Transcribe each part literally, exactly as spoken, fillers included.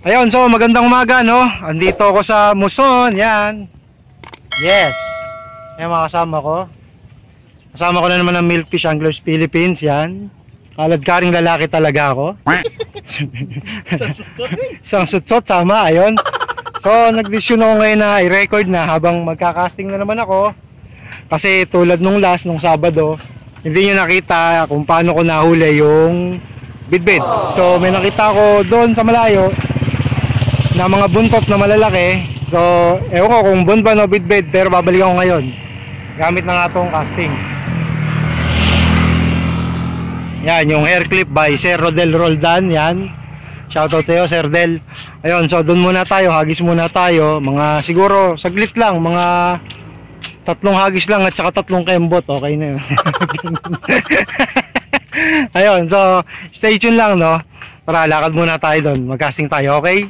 Ayun, so magandang umaga, no? Andito ako sa Muson, yan. Yes. Yan mga kasama ko. Kasama ko na naman ang Milkfish Anglers Philippines, yan. Kalad-karing lalaki talaga ako. Isang sutsot, sama, ayun. So, nag-decision ako ngayon na i-record na habang magka-casting na naman ako. Kasi tulad nung last, nung Sabado, hindi nyo nakita kung paano ko nahuli yung bidbid. So, may nakita ko doon sa malayo na mga buntot na malalaki. So, ewan ko kung bunban o bidbid, pero babalik ako ngayon gamit na nga itong casting. Yan, yung hair clip by Sir Rodel Roldan. Yan, shoutout sa'yo Sir Del. Ayun, so doon muna tayo, hagis muna tayo. Mga siguro, saglit lang, mga tatlong hagis lang at saka tatlong kembot. Okay na yun. Ayun, so stay tuned lang, no? Para lakad muna tayo doon, mag-casting tayo, okay?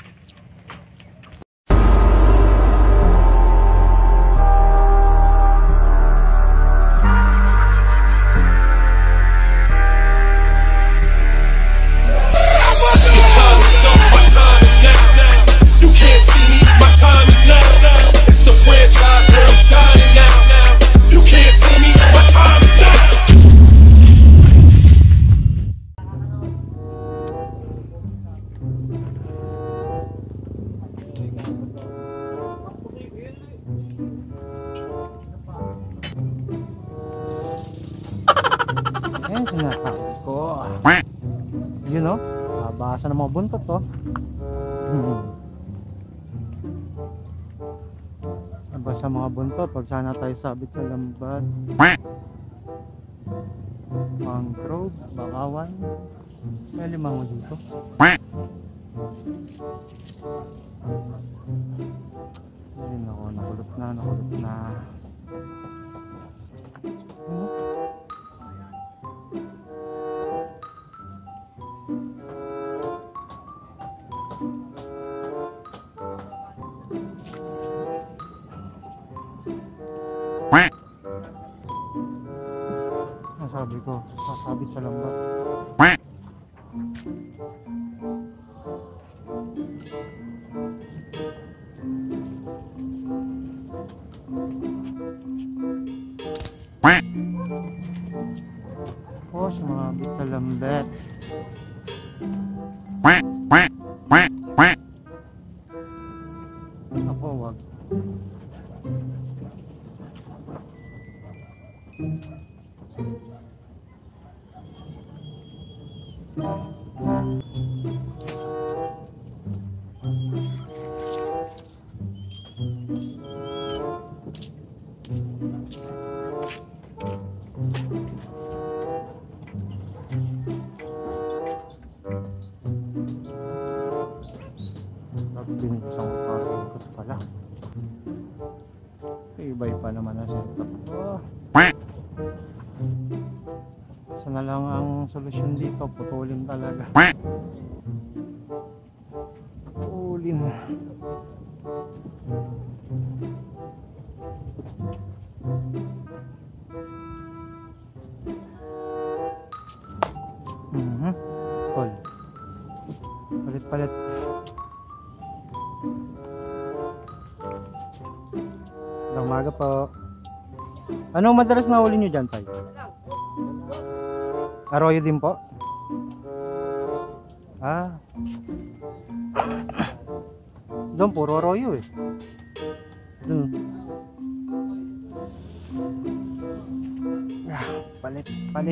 Ayan, sinasabi ko. Yun, no? Babasa ng mga buntot, oh. Hmm. Babasa mga buntot. Huwag sana tayo sabit sa lambat. Mangrove, bakawan. May limang mo dito. Ayun ako, nakulot na, nakulot na. Ano? Sabi ko, sasabit sa lambat. Oh, sumabit sa lambat. Ako, wag. Binisang pasok pala. Ibay pa naman ang setup ko. Sana lang ang solusyon dito, putulin talaga. Putulin. Mhm. Tol. Palit-palit. Magandang umaga po. Anong madalas na huli nyo dyan, Tay? Arroyo din po? Ah. Doon, puro arroyo eh. Doon. Ah, palit, palit.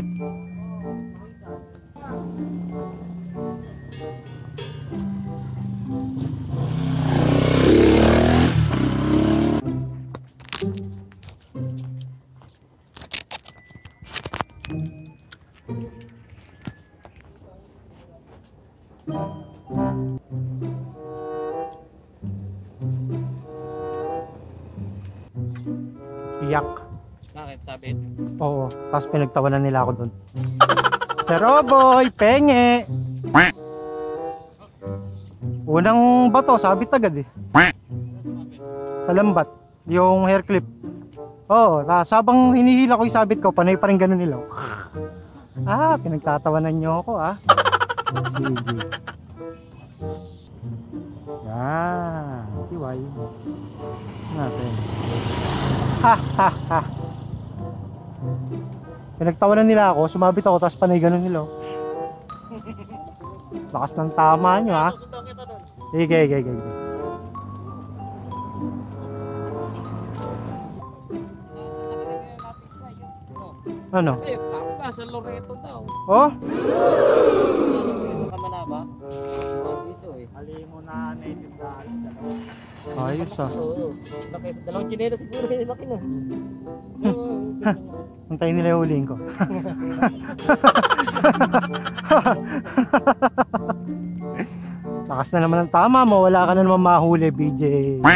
Iyak. Bakit? Sabit? Oo, tapos pinagtawanan nila ako doon. Sir Roboy, penge! Unang bato, sabit agad eh. Sa lambat, yung hair clip. Oo, tapos habang hinihila ko yung sabit ko, panay pa rin ganun nila. Ah, pinagtatawanan nyo ako ah. Sige. Yan. Tiway. Natin. Ha ha ha. Pinagtawanan nila ako, sumabit ako, tapos panay ganun nila. Lakas ng tama nyo ha. Sige, sige, sige. Ano? Eh, sa Loreto daw. Oh? Sa Kamanaba? Dito eh. Alimo na native na ayos ah. Oo. Laki, dalawang ginela siguro yun, laki na. Antayin nila yung huling ko. Lakas na naman ang tama mo, wala ka na naman mahuli, B J.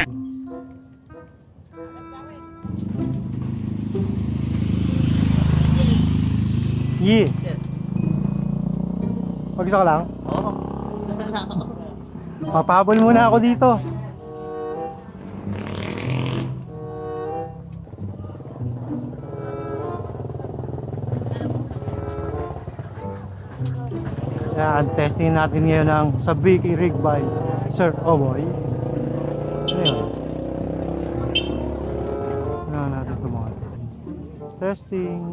Yee. Mag-isa ka lang? Oo. Papahabol muna ako dito. Yan, testing natin ngayon ang sa Big Rig by Sir Oboy. Ayun. Ano natin ito mga testing.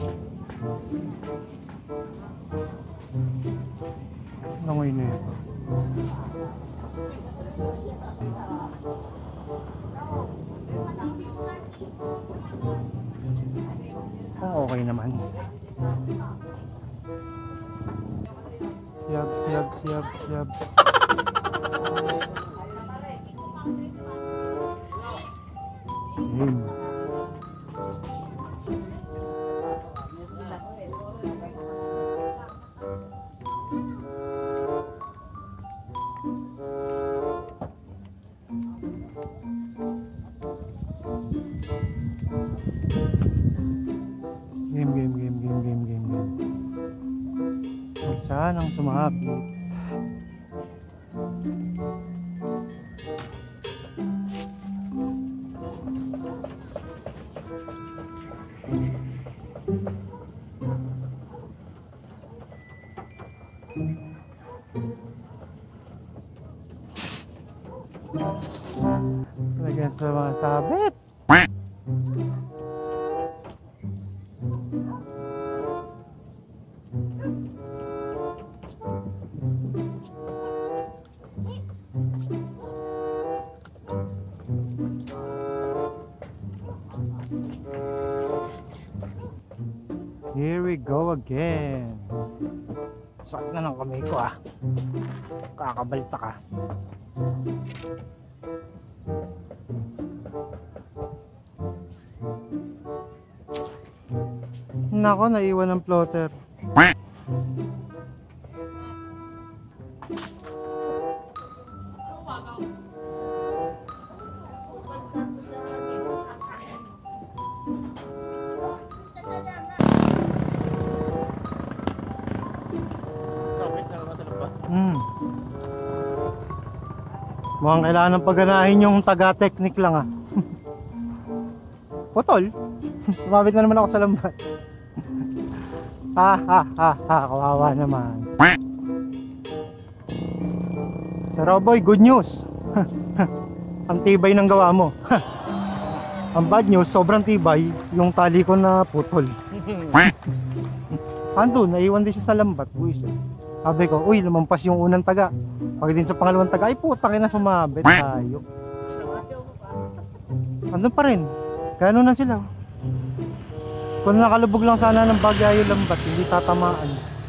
Nangoy na ito. Oh, okay naman. Siyab, siyab, siyab, siyab. Ayun. Game, game, game, game, game, game, game. Sanang sumabit. Lagyan sa mga sabit. Here we go again. Sakit na ng kamay ko ah. Kakabalta ka. Nako, naiwan ng plotter. Hmm. Mukhang kailangan ng pagganahin yung taga-technique lang ah. Putol. Lumapit na naman ako sa lambat. Ha ha ha ha, kawawa naman. Sir Roboy, good news. Ang tibay ng gawa mo. Ang bad news, sobrang tibay yung tali ko na putol. Ando, naiwan din siya sa lambat. Buisit. Sabi ko, uy, lumampas yung unang taga. Pag din sa pangalawang taga, ay puta, kina sumabit tayo. Andun pa rin. Gano'n na sila. Kung nakalubog lang sana ng bagay yung lambat, hindi tatamaan.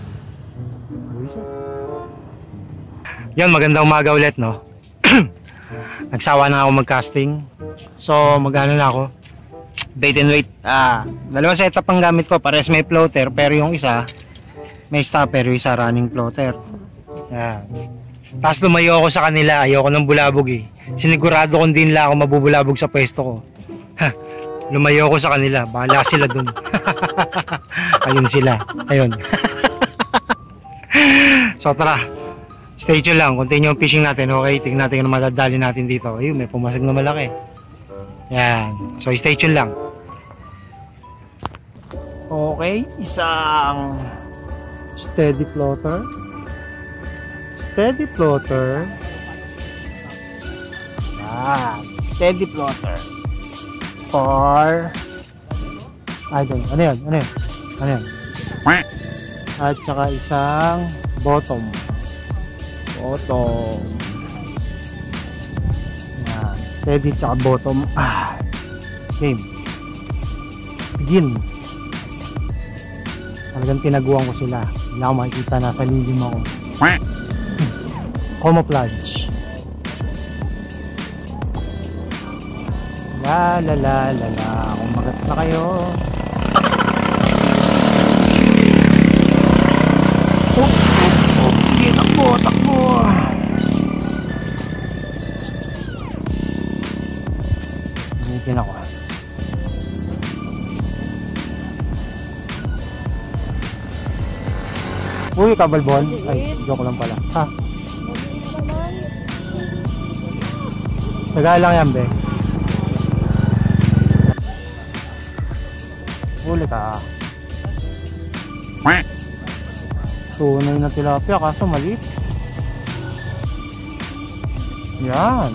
Yan, magandang umaga ulit, no? Nagsawa na ako mag-casting. So, mag-ano na ako. Bait and wait. Ah, dalawang setup ang gamit ko. Pares may floater, pero yung isa may stopper, yung isa running floater. Yan. Tapos lumayo ako sa kanila. Ayoko ng bulabog eh. Sinigurado kung din lang ako mabubulabog sa pwesto ko. Ha, lumayo ako sa kanila. Bahala sila dun. Ayun sila. Ayun. So tara. Stay tuned lang. Continue yung fishing natin. Okay, tignan natin yung madadali natin dito. Ayun, may pumasag na malaki. Yan. So stay tuned lang. Okay, isang steady floater. Steady floater. Yan. Steady floater. For... Ay, ganyan. Ano yun? Ano yun? Ano yun? At saka isang bottom. Bottom. Yan. Steady tsaka bottom. Ah. Game. Begin. Talagang tinaguan ko sila. Hindi ako makikita, nasa lilim ako. Camouflage. La la la la la. Kumagat na kayo. Oh, oh, oh. Sige, takbo, takbo. Namitin ako. Uy, kabalbon. Ay, joke lang pala. Ha? Tagal lang yan, be. Huli ka. Tunay na tilapia, kaso maliit. Yan.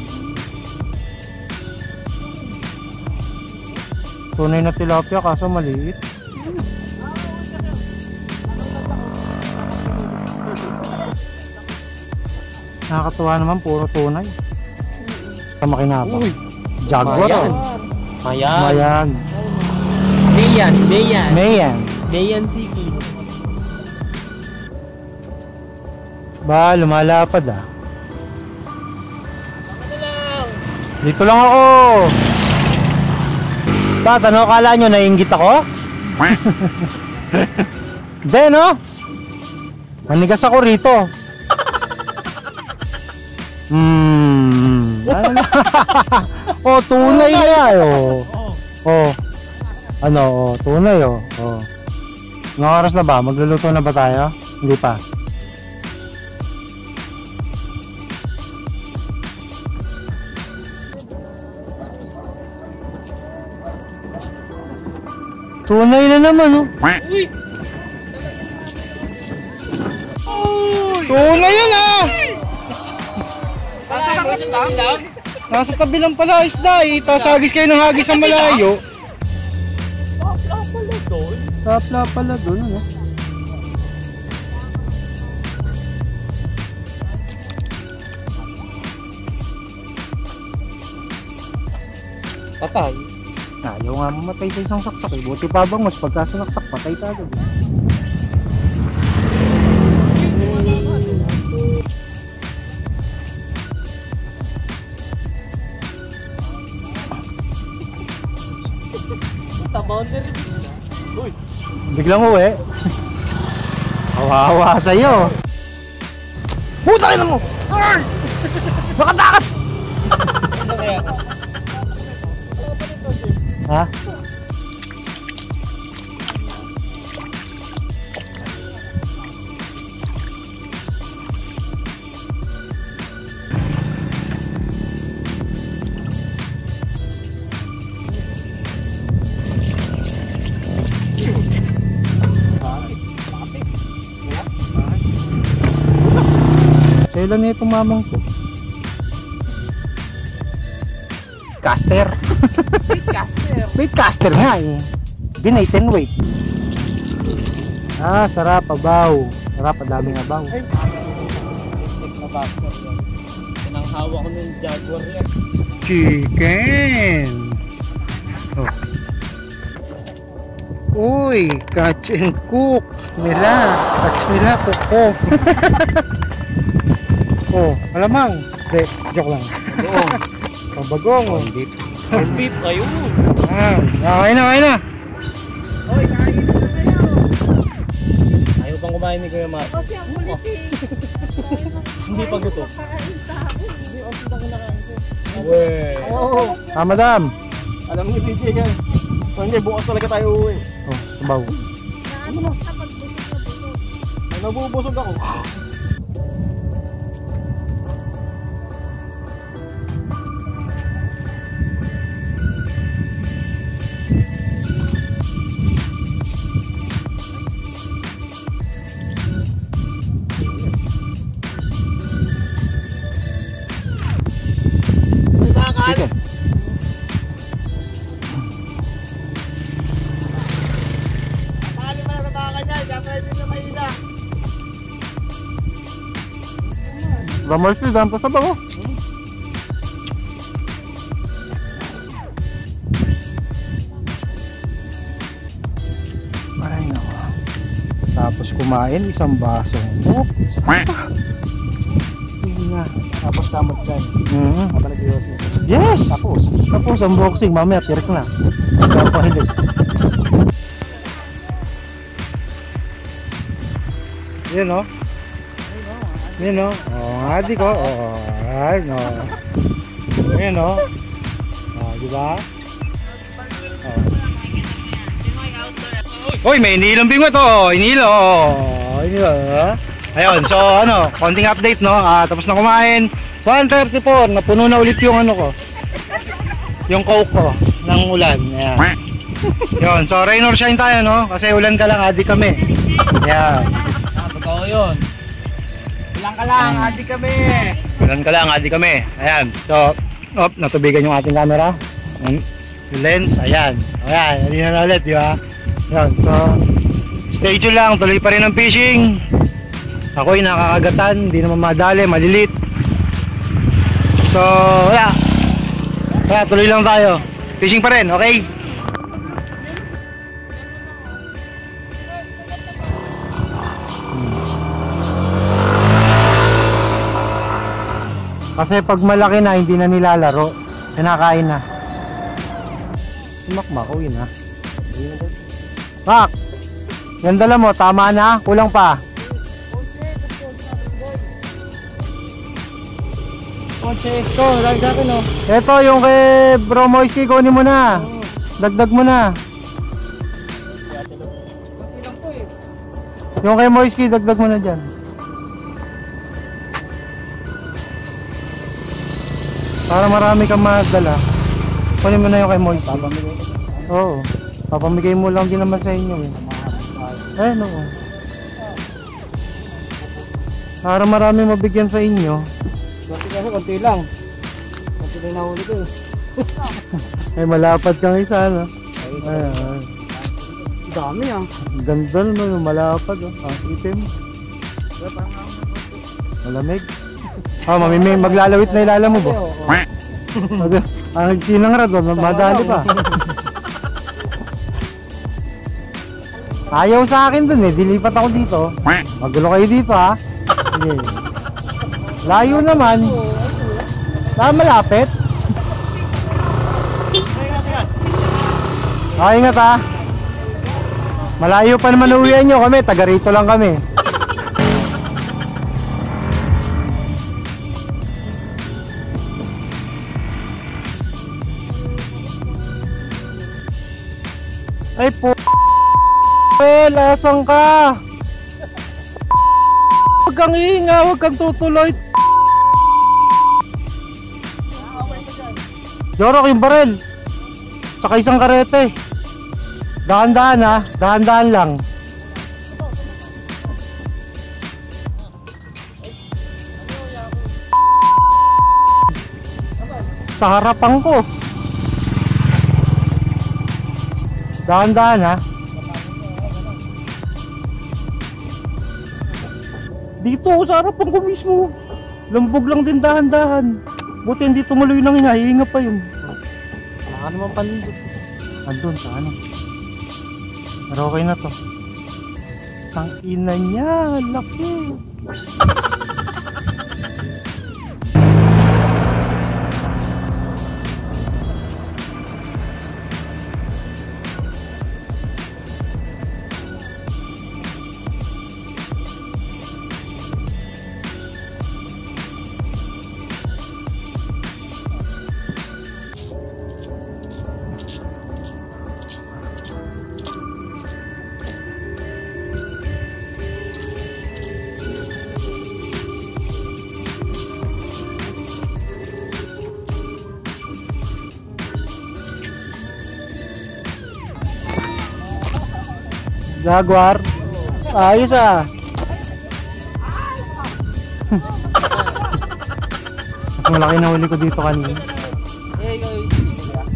Tunay na tilapia, kaso maliit. Nakakatuwa naman, puro tunay. Sa makinabang. Jaguar. Mayan. Oh. Mayan. Mayan. Mayan. Mayan. Mayan. Mayan City. Ba, lumalapad ah. Ano lang? Dito lang ako. Tat, ano akala nyo? Naiingit ako? Hindi, no? Manigas ako rito. Hmm. Ano na? Oh, tunay na yan. Oh. Oh. Ano, oh, tunay oh. Oh. Ilang oras na ba? Magluluto na ba tayo? Hindi pa. Tunay na naman oh. Uy! Tunay yan ah! Saan mo sa tabi lang? Nasa tabi lang pala isda eh. Tapos hagis kayo ng hagis sa malayo. Tapla pala doon. Tapla pala doon ano? Patay. Ayaw nga mamatay sa isang saksak eh. Buti pa bang mas pagka sinaksak patay ka agad. Boundary. Uy. Biglang uwi. Hawa-hawa sa'yo. Puta ka na mo! Arr! Makatakas! Ano kaya? Ha? Kailan na itong mamang ko? Caster. Bait caster. Bait caster nga eh. Binait and wait. Ah, sarap, abaw. Sarap, daming abaw. Ay, tek na boxer yan. Pinanghawa ko ng Jaguar yan. Chicken. Oh. Uy, catch and cook nila. Catch nila, cook ko. Oh, alamang. De, joke lang. Oo. Pabagong. Oh. Beef. Beef, ayun. Ah, okay na, okay na. Oy, kain na kayo. Ayaw bang kumain ni Kuya Mark? Kasi ang kulit eh. Hindi pa gutom. Kakain sa akin. Hindi, okay na kinakain ko. Weh. Oo. Ah, madam. Alam niyo, P J yan. So, hindi, bukas talaga tayo uuwi. Oh, sabaw. Naano na pag busog na busog. Ay, nabubusog ako. dito. Tali mo na sa baka niya, kaya pwede na mahila. Ramay speed, ang pasabak ko. Ay nako. Tapos kumain isang baso. Oh, na. Tapos kamot dyan. Mm-hmm. Habang nag-iwas nito. Yes! Tapos. Tapos unboxing, mamaya tirik na. Papahilig. Yun o. Yun o. Oh, adi ko. Oh, ay no. Yun o. Oh, diba? Oh. Uy, may inilang bingot o. Inilo. Inilo. Ayun, so ano, konting update no. Ah, tapos na kumain. one thirty-four, napuno na ulit yung ano ko. Yung coke ko ng ulan. Ayan. Yun, so rain or shine tayo no. Kasi ulan ka lang, adi kami. Ayan. Ah, totoo yun. Ulang ka lang, adi kami. Ulan ka lang, adi kami. Ayan. So, op, natubigan yung ating camera. Yung lens, ayan. Ayan, hindi na ulit, di ba? Ayan, so stay tuned lang, tuloy pa rin ang fishing. Ako'y nakakagatan, hindi naman madali, malilit. So, wala. Kaya tuloy lang tayo. Fishing pa rin, okay? Kasi pag malaki na, hindi na nilalaro. Kinakain na. Makmak, uwi na. Mak! Yan dala mo, tama na? Kulang pa. Konse, ito, lagi sa akin o. Ito yung kay Bro Moisky, kunin mo na. Dagdag mo na. Yung kay Moisky, dagdag mo na dyan. Para marami kang madala. Kunin mo na yung kay Moisky. Papamigay. Oo. Papamigay mo lang din naman sa inyo eh. Eh no. Para marami mabigyan sa inyo. Konti kasi, konti lang. Konti lang nahuli ko eh. Eh malapad kang isa no. Ayan. Dami ah. Ganda naman, malapad oh. Ah, itim. Malamig. Ah, mamimig, maglalawit na ilalam mo ba? Ang nagsinang rad, madali pa. Ayaw sa akin dun eh, dilipat ako dito. Magulo kayo dito ha. Sige. Layo naman. Ah, malapit. Ah, ingat ha. Malayo pa naman uwian nyo kami, taga rito lang kami. Ay po, eh, lasang ka. Huwag kang hihinga, huwag kang tutuloy. Jorok yung barel. Saka isang karete. Dahan-dahan ha, dahan-dahan lang. Sa harapan ko. Dahan-dahan ha. Dito ako sa harapan ko mismo. Lambog lang din dahan-dahan. Buti hindi tumuloy lang yun, hihinga pa yun. Wala ka naman panindot. Andun sa ano. Pero okay na to. Ang ina niya, laki. Jaguar. Ayos ah. Mas malaki na huli ko dito kanina.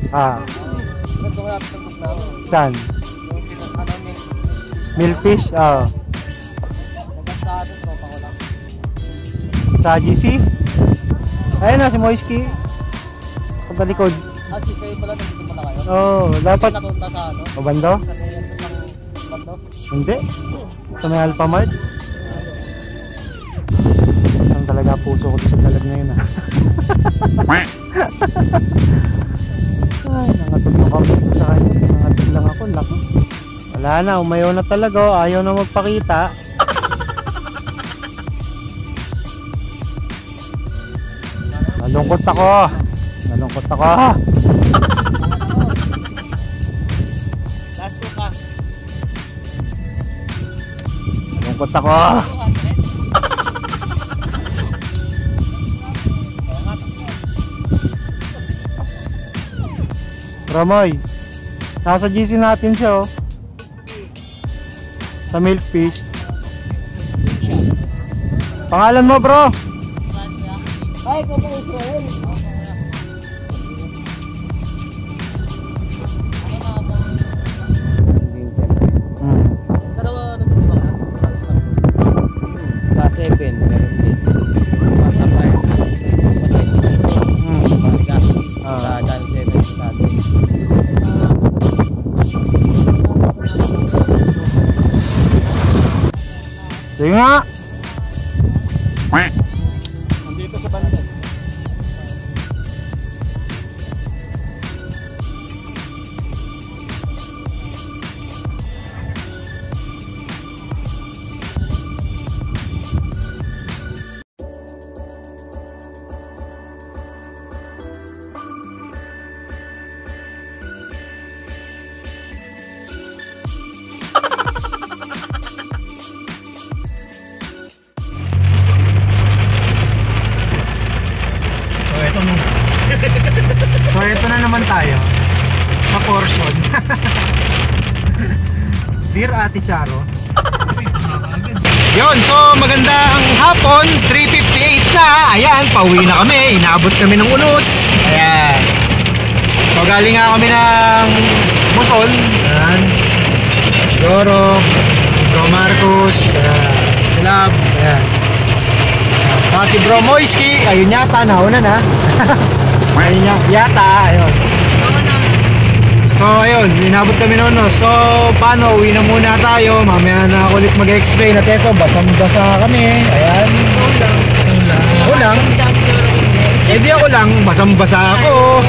Ah, Nandun ko natin ng maglaro. saan? Yung pinag, ano, may Millfish? Ah, nagkat sa atin, tropa ko lang. sa G C? Ayun na, si Moisky. Pagkalikod. Ah, si sa'yo pala, nandito mo na kayo. Oo, oh, dapat. Hindi natunta sa ano. O, bando? Kasi nandun lang bando. Hindi. Sa may Alpha Mart. Ang talaga puso ko sa dalag na yun ah. Ay, nangatog yung kamay ko sa kanya. Nangatog lang ako, laki. Wala na, umayaw na talaga. Oh. Ayaw na magpakita. Nalungkot ako. Nalungkot ako. Last to cast. Nalungkot ako. Ramoy, nasa G C natin siya oh. Sa Millfish. Pangalan mo bro? Ay, ko po Israel. Hmm. Dalawa nandun di ba? Ayos na. Sa seven, meron din. Matapay. Patay dito. Hmm. Matigas. Ah. Sa Channel seven sa atin. Sige nga. Nandito sa banda. So ito mo. So ito na naman tayo sa portion. Dear Ate Charo. Yon, so magandang hapon, three fifty-eight na. Ayan, pauwi na kami. Inaabot kami ng unos. Ayan. So galing nga kami ng Muson. Ayan. Doro, Bro Marcos, uh, Silab. Ayan. Ah, si Bro Moisky, ayun yata, nauna na. Ayun niya, yata, ayun. So ayun, inabot kami noon no. So paano, uwi na muna tayo. Mamaya na ako ulit mag-explain. At eto, basang-basa kami. Ayan. Ako lang. Eh di ako lang, basang-basa ako.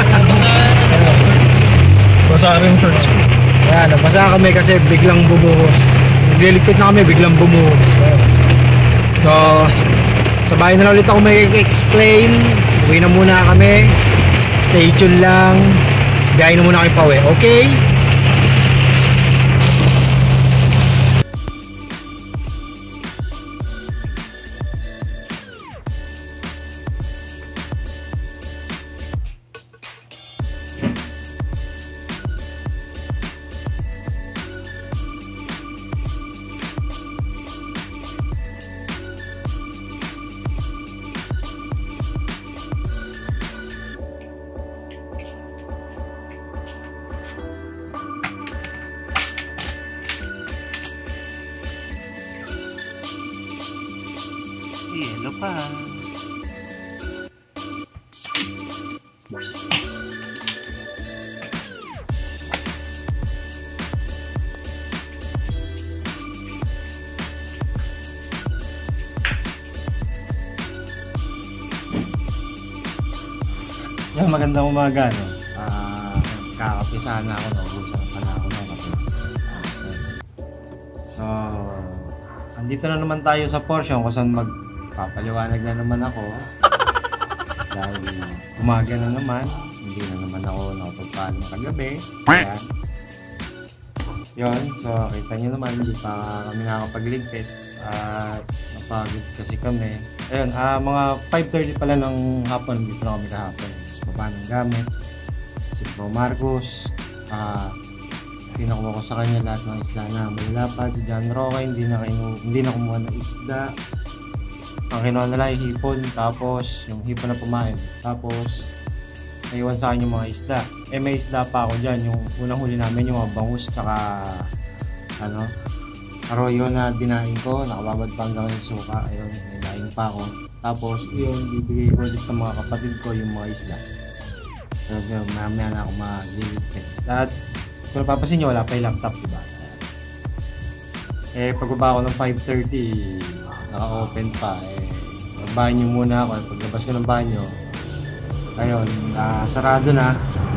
Basa rin shorts ko. Ayan, nabasa kami kasi biglang bumuhos. Nagliligpit na kami, biglang bumuhos. So, sa bahay na lang ulit ako may explain. Uwi na muna kami. Stay tuned lang. Biyahe na muna kayo pa uwi. Okay? Yelo pa. Yan, magandang umaga, no? Ah, kakapisa na ako, naubusan pa na ako ng kape. Ah, okay. So, andito na naman tayo sa portion kung saan magpapaliwanag na naman ako. Dahil umaga na naman, hindi na naman ako nakapagpalang kagabi. Kaya, yun, so kita nyo naman, hindi pa kami nakakapagligpit. At napagod kasi kami. Ayun, ah, mga five thirty pala ng hapon, dito na kami kahapon. So, baba ng gamit. Si Bro Marcos, ah, pinakuha ko sa kanya lahat ng isla na malalapad. Si John Roca, hindi na, kinu hindi na kumuha ng isda. Ang kinuha nila yung hipon, tapos yung hipon na pumain. Tapos, naiwan sa akin yung mga isda. Eh may isda pa ako dyan, yung unang huli namin yung mga bangus tsaka ano, arroyo na dinain ko, nakababad pa hanggang yung suka. Ayun, dinain pa ako. Tapos yun, bibigay ko ulit sa mga kapatid ko yung mga isda. So yun, mamaya na ako mag-liligpit. At kung napapasin nyo, wala pa yung laptop, diba? Eh pagbaba ko ng five thirty, naka-open pa. Eh magbanyo muna ako. Paglabas ko ng banyo, ayun, uh, sarado na.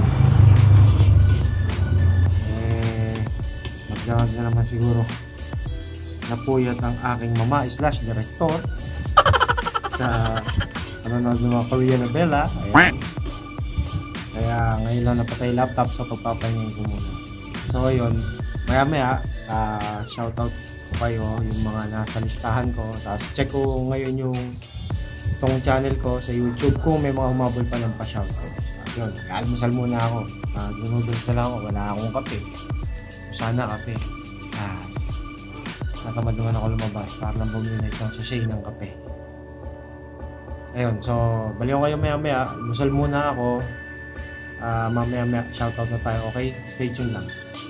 Eh magdamag na naman siguro. Napuyat ang aking mama slash director sa panonood ng mga Korean novela. Ayan. Kaya ngayon lang napatay laptop, so pagpapahingayin ko muna. So ayun, maya maya uh, shoutout ko kayo yung mga nasa listahan ko. Tapos check ko ngayon yung itong channel ko sa YouTube kung may mga humabol pa ng pa-shoutout. Yun, almusal muna ako. Uh, Gunudol lang ako, wala akong kape. Sana kape. Ah, natamad naman ako lumabas para lang bumili na isang sachet ng kape. Ayun, so baliw kayo maya maya. Almusal muna ako. Uh, mamaya maya shoutout na tayo, okay? Stay tuned lang.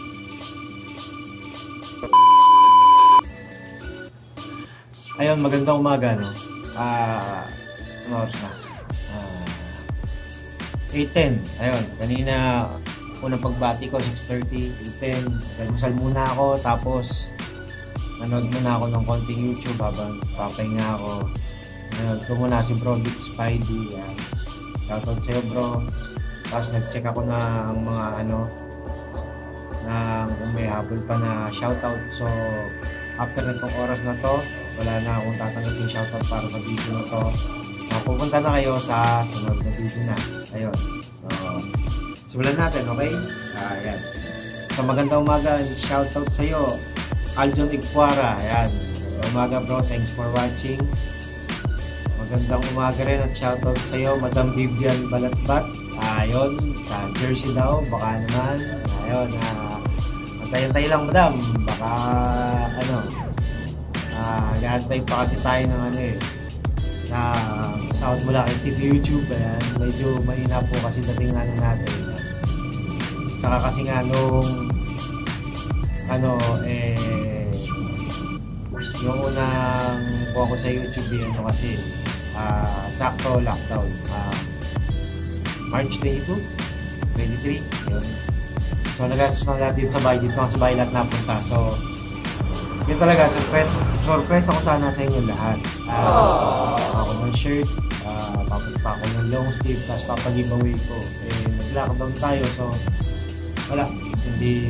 Ayun, magandang umaga, no? Ah, uh, ano oras na? Uh, eight ten. Ayun, kanina unang pagbati ko six thirty, eight ten. Almusal muna ako, tapos nanood muna ako ng konting YouTube habang papahinga ako. Nanood ko muna si Bro Big Spidey. Yan. Shoutout sa'yo, bro. Tapos nag-check ako ng mga ano na kung may habol pa na shoutout. So after nitong oras na to, wala na akong tatanggapin shoutout para sa video na to. So, pupunta na kayo sa sunod na video na. Ayun. So simulan natin, okay? Uh, ayan. So magandang umaga, shoutout sa'yo Aljon Igpuara. Ayan. Magandang umaga, bro. Thanks for watching. Magandang umaga rin at shoutout sa iyo, Madam Vivian Balatbat. Ayun, sa Jersey daw, baka naman. Ayun, uh, antay-antay lang, Madam. Baka, ano, uh, naantay pa kasi tayo ng ano eh, na sound mula kay T V YouTube. Ayan, medyo mahina po kasi dating ano natin. Tsaka kasi nga nung, ano, eh, yung unang po ako sa YouTube, ano kasi, Uh, sakto lockdown uh, March twenty-two, twenty-three yun. So nagastos na lahat dito sa bahay, dito lang sa bahay lahat napunta. So yun talaga, surprise, surprise ako sana sa inyo lahat. uh, ako ng shirt, uh, papunta ako ng long sleeve, tapos papag-giveaway ko. Eh nag-lockdown tayo, so wala, hindi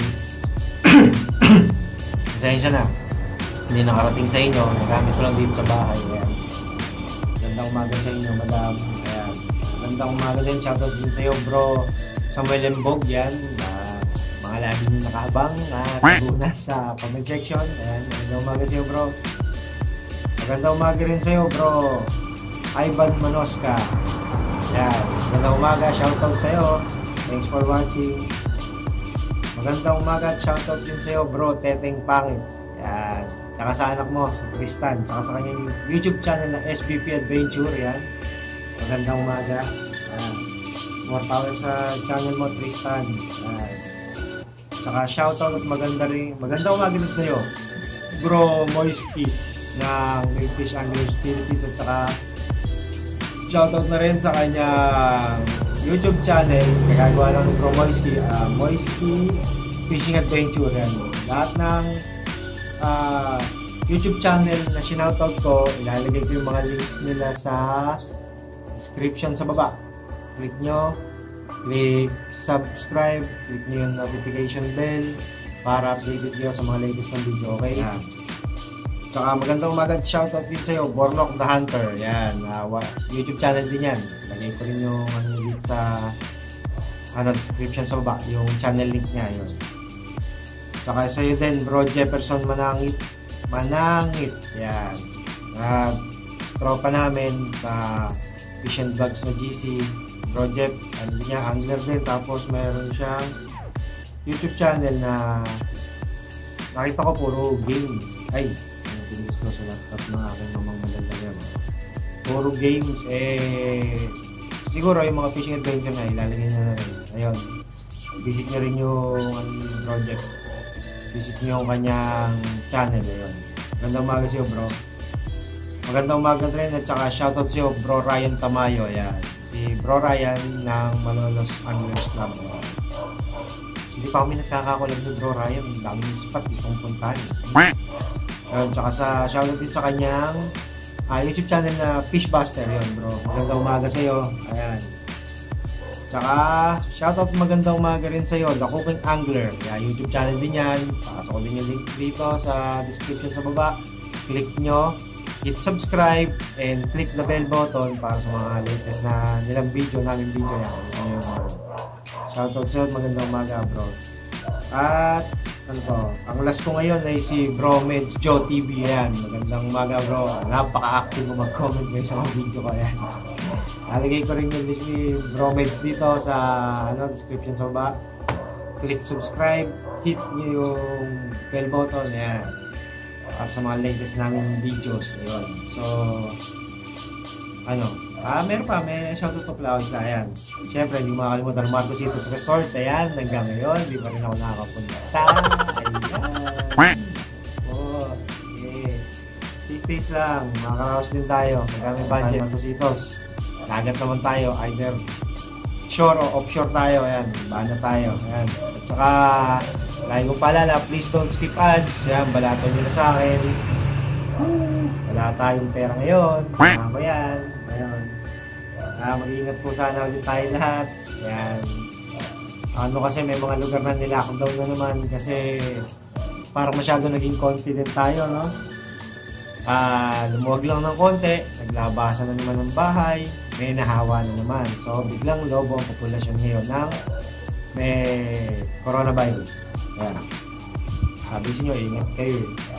pasensya na, hindi nakarating sa inyo. Nagamit ko lang dito sa bahay. Ayan. Magandang umaga sa inyo, Madam. Ayan. Magandang umaga din. Shoutout din sa iyo, Bro Samuel Embog. Yan. Uh, mga lagi nyo nakaabang at uh, sa comment section. Ayan. Magandang umaga sa iyo, Bro. Magandang umaga rin sa iyo, Bro Ivan Manoska. Ayan. Magandang umaga. Shoutout sa iyo. Thanks for watching. Magandang umaga at shoutout din sa iyo, Bro Teteng Pangit. Ayan. Tsaka sa anak mo, si Tristan. Tsaka sa kanyang YouTube channel na S B P Adventure. Yan. Magandang umaga. Ayan. More power sa channel mo, Tristan. Ayan. Tsaka shoutout at maganda rin. Magandang umaga din sa'yo, Bro Moisky ng Great Fish Anglers Philippines. At tsaka shoutout na rin sa kanyang YouTube channel. Nagagawa lang ng Bro Moisky. Uh, Moisky Fishing Adventure. Yan. Lahat ng Uh, YouTube channel na sinoutout ko, ilalagay ko yung mga links nila sa description sa baba. Click nyo, click subscribe, click nyo yung notification bell para updated nyo sa mga latest ng video, okay? Yan. Saka magandang umaga at shoutout din sa'yo, Bornok the Hunter. Yan, uh, YouTube channel din yan. Lagay ko rin yung ano, link sa ano, description sa baba, yung channel link niya. Yun. Saka sa'yo din, Bro Jefferson Manangit. Manangit. Yan. Uh, tropa namin sa Fish and Vlogs na G C. Bro Jeff, ano niya, angler din. Tapos mayroon siyang YouTube channel na nakita ko puro games. Ay, ano pinit ko sa laptop ng aking mamang malalaga. Puro games. Eh, siguro yung mga fishing adventure na ilalagay nyo na rin. Ayun. Visit nyo rin yung ano, project. Visit nyo yung kanyang channel. Ayun. Magandang umaga sa'yo, bro. Magandang umaga rin at saka shoutout sa'yo, bro Ryan Tamayo. Ayan. Si bro Ryan ng Malolos Anglers Club. Ayan. Hindi pa kami nagkakakulag ni bro Ryan. Ang daming spot. Isang puntahan. Ayun. Tsaka sa shoutout din sa kanyang uh, YouTube channel na Fishbuster. Yun, bro. Magandang umaga sa'yo. Ayan. Tsaka shoutout magandang umaga rin sa'yo, The Cooking Angler. Kaya YouTube channel din yan. Pakasok ko din yung link dito sa description sa baba. Click nyo, hit subscribe, and click the bell button para sa mga latest na nilang video, namin video yan. Ayun, bro. Shoutout sa'yo, magandang umaga, bro. At ano to, ang last ko ngayon ay si Bromeds Joe T V. Yan, magandang umaga, bro. Napaka-active mo mag-comment ngayon sa mga video ko. Yan. Nalagay ko rin yung si Bromeds dito sa ano, description sa baba. Click subscribe, hit nyo yung bell button. Yan. Para sa mga latest namin videos. Ayun. So, ano, ah, meron pa, may shoutout pa pala ako isa. Ayan. Siyempre, hindi makakalimutan ng Marcositos Resort. Ayan, hanggang ngayon, hindi pa rin ako nakakapunta. Ayan. Oh, okay. Taste-taste lang. Makakaraos din tayo. Magaming budget. Marcositos. Dagat naman tayo. Either shore o offshore tayo. Ayan, baan na tayo. Ayan. At saka, lagi kong paalala, please don't skip ads. Ayan, balatan nyo na sa akin. Wala tayong pera ngayon. Kaya ko yan. Ayan. Ah, mag-iingat po sana ulit tayo lahat. Ayan. Ano kasi may mga lugar na nilakdown na naman kasi parang masyado naging confident tayo, no? Ah, lumuwag lang ng konti, naglabasan na naman ng bahay, may nahawa na naman. So, biglang lobo ang populasyon ngayon ng may coronavirus. Ayan. Sabi nyo, ingat kayo.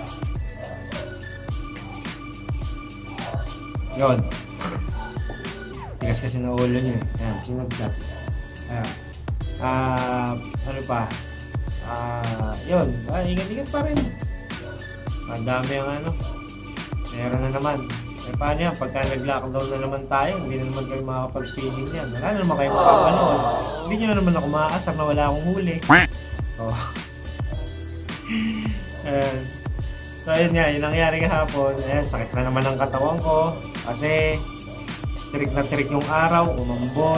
Yun. Tigas kasi na ulo nyo. Ayan, sinagdat. Ayan. Ah, ano pa? Ah, yun. Ah, ingat-ingat pa rin. Ang dami ang ano. Meron na naman. Eh, paano yan? Pagka nag-lockdown na naman tayo, hindi na naman kayo makakapag-feeling yan. Wala na naman kayo makapanood. Hindi nyo na naman ako makakasar na wala akong huli. Oh. Ayan. So, ayun nga. Yung nangyari kahapon. Ayan, sakit na naman ang katawan ko. Kasi, tirik na tirik yung araw, umambon.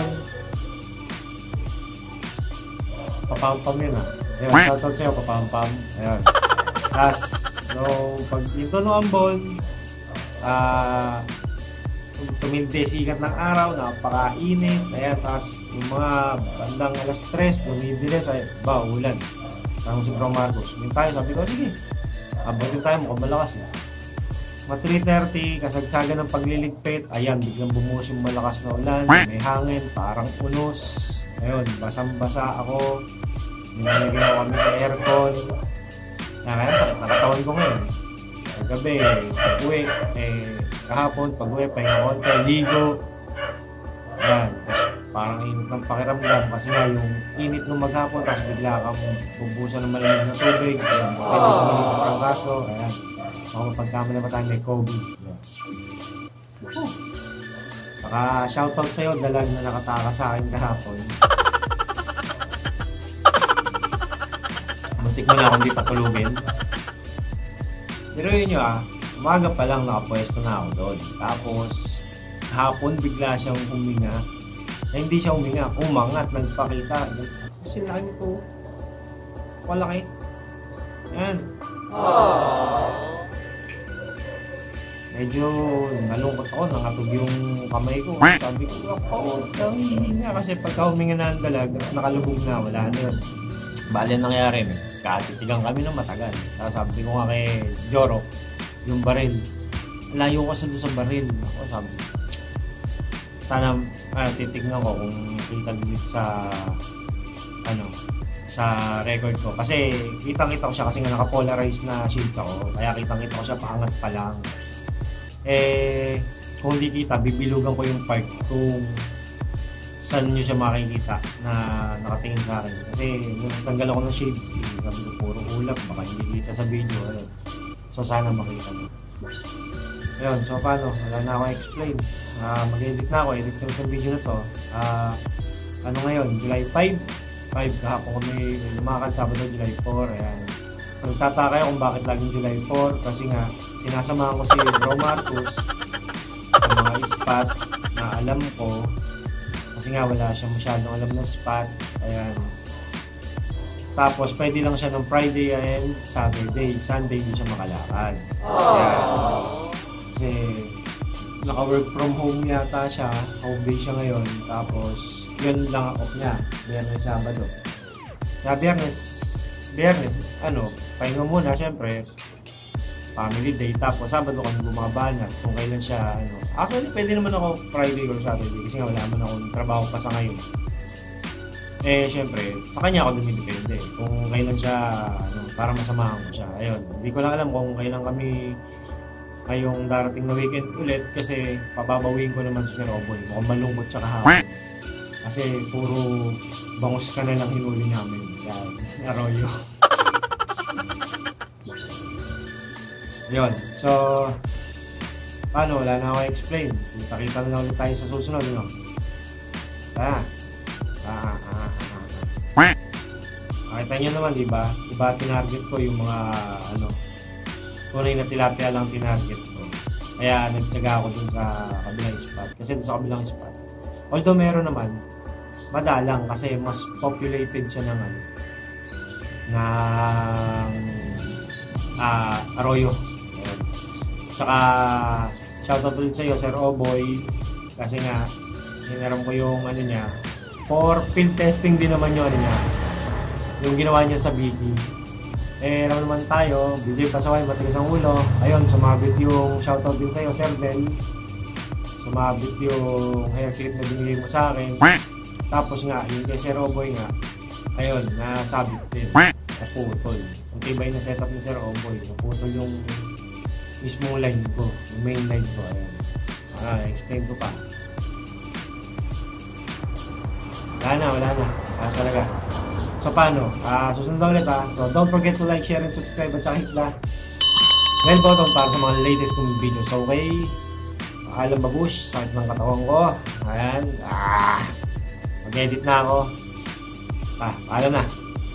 Papampam yun, ah. Ayun, shoutout sa'yo, papampam. Ayun. Tapos, so, pag ito no ambon, ah, uh, tumindi sikat ng araw, napakainit. Ayan, tapos yung mga bandang alas tres, lumibilis, ay, ba, ulan. Parang si Bro Marcos. Yung tayo, sabi ko, sige, abutin tayo, mukhang malakas. Eh. Mga three thirty, kasagsagan ng pagliligpit, ayan, biglang bumuhos yung malakas na ulan, may hangin, parang unos. Ayun, basang-basa ako. Nilalagyan ako kami sa aircon. Kaya sakit na katawan ko ngayon. Paggabi, pag-uwi, eh, kahapon, pag-uwi, pahinga konti, ligo. Ayan, parang init ng pakiramdam kasi nga yung init nung maghapon, tapos bigla kang bubusan ng malamig na tubig. Ayan, pwede kumili sa prangkaso. Ayan, baka mapagkamala pa tayo may COVID. Ayan. Oh. Saka shoutout sa'yo, dalag na nakataka sa akin kahapon. Muntik mo na akong di patulugin. Pero yun nyo ah, umaga pa lang nakapwesto na ako doon. Tapos, hapon bigla siyang huminga. Eh, hindi siya huminga, umangat, nagpakita. Kasi laki ko. Malaki. Yan. Aww. Medyo nalungkot ako, nangatog yung kamay ko. Sabi ko, ako, nangihinga. Kasi pagka huminga na ang dalag, nakalubog na, wala na yun. Bali ang nangyari, katitigang kami ng matagal. Tapos sabi ko nga kay Joro, yung baril. Layo ko sa doon sa baril. Ako sabi, sana ah, titignan ko kung kita dito sa ano, sa record ko. Kasi kitang-kita ko siya kasi nga naka-polarize na shields ako. Kaya kitang-kita ko siya paangat pa lang. Eh, kung hindi kita, bibilugan ko yung part kung saan nyo siya makikita na nakatingin sa akin. Kasi nung tanggal ako ng shades, sabi ko puro ulap, baka hindi kita sa video. Ano. So sana makita mo. Ayun, so paano? Wala na ako explain. Uh, mag-edit na ako, edit ko yung video na to. Uh, ano ngayon? July five? five kahapon kami lumakad, Sabado, July four. Ayan. Nagtataka kayo kung bakit laging July four. Kasi nga, sinasamahan ko si Bro Marcus sa mga spot na alam ko. Kasi nga, wala siya masyadong alam na spot. Ayan. Tapos, pwede lang siya ng Friday and Saturday. Sunday, hindi siya makalakad. Ayan. Kasi, naka-work from home yata siya. Home base siya ngayon. Tapos, yun lang off niya. Biyernes, Sabado. Sa Biyernes, Biyernes, ano, pahinga muna, syempre. Family day. Tapos, Sabado kami bumabanat. Kung kailan siya, ano. Actually, pwede naman ako Friday or Saturday. Kasi nga, wala naman akong trabaho pa sa ngayon. Eh, syempre, sa kanya ako dumidepende. Kung kailan siya, ano, para masamahan ko siya. Ayun. Hindi ko lang alam kung kailan kami ngayong darating na weekend ulit. Kasi, pababawiin ko naman si Sir Oboy. Mukhang malungkot siya kahapon. Kasi puro bangus ka na lang hinuli namin. Yan, Arroyo. Yun. So, paano? Wala na ako explain. Kita-kita na lang ulit tayo sa susunod. No? Ah. Ah, ah, ah, ah. Nakita nyo naman, di ba? Iba tinarget ko yung mga, ano, tunay na tilapia lang tinarget ko. Kaya nagtyaga ako dun sa kabilang spot. Kasi dun sa kabilang spot. Although meron naman, madalang kasi mas populated siya ng ano, ng uh, Arroyo. Ayan. Tsaka shoutout ulit sa iyo, Sir Oboy, kasi nga hinaram ko yung ano niya for field testing din naman yun ano niya, yung ginawa niya sa B D. Eh alam naman tayo, B J Pasaway, matigas ang ulo. Ayun, sumabit yung shoutout din sa iyo, Sir Del. Sumabit yung hair clip na binigay mo sa akin. Tapos nga, yung kay Sir Oboy nga, ayun, nasabit din. Naputol. Ang tibay na setup ni Sir Oboy. Naputol yung mismong line ko. Yung main line ko. Ayun. Ah, explain ko pa. Wala na, wala na. Ah, talaga. So, paano? Ah, susunod na ulit ah. So, don't forget to like, share, and subscribe at saka hit the bell button para sa mga latest kong videos. So, okay? Alam babush, sakit ng katawan ko. Ayan. Ah! Mag-edit na ako. Ah, alam na.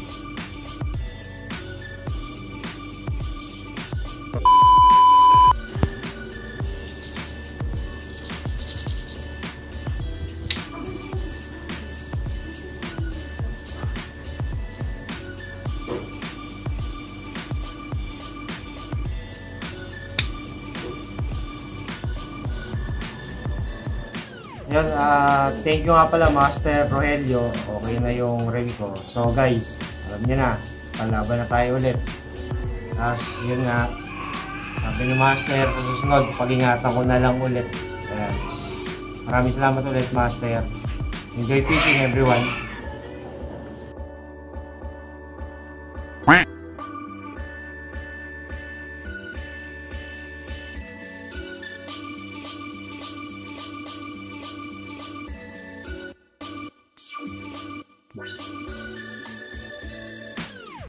Yan, uh, thank you nga pala Master Rogelio. Okay na yung reel ko. So guys, alam niyo na, palaban na tayo ulit. Tapos yun nga, sabi ni Master, sa susunod, pag-ingatan ko na lang ulit. Ayan. Maraming salamat ulit Master. Enjoy fishing everyone.